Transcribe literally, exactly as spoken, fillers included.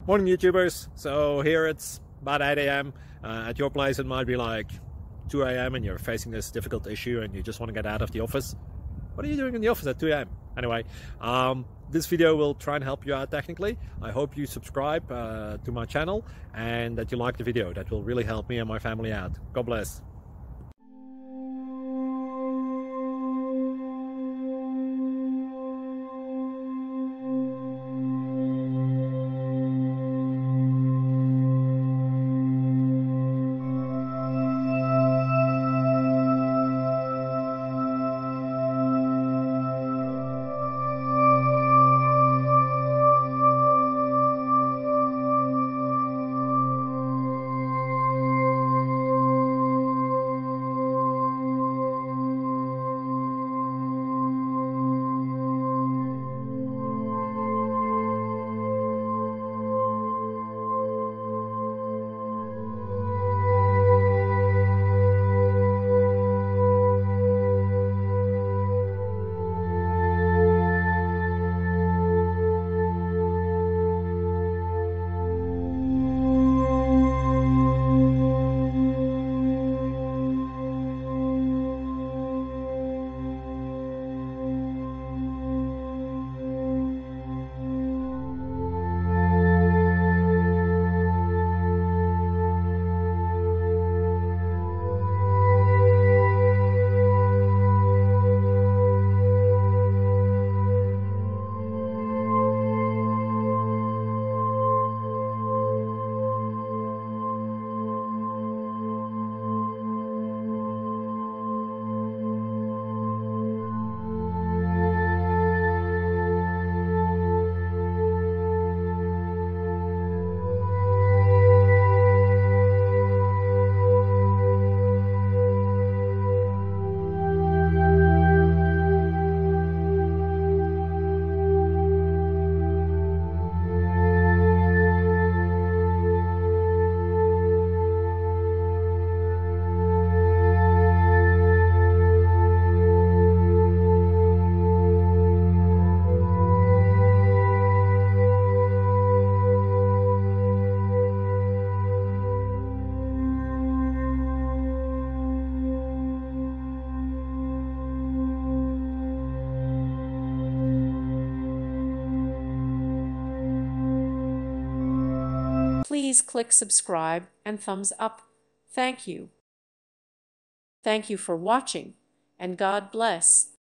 Morning YouTubers. So here it's about eight A M Uh, at your place it might be like two A M and you're facing this difficult issue and you just want to get out of the office. What are you doing in the office at two A M? Anyway, um, this video will try and help you out technically. I hope you subscribe uh, to my channel and that you like the video. That will really help me and my family out. God bless. Please click subscribe and thumbs up. Thank you. Thank you for watching, and God bless.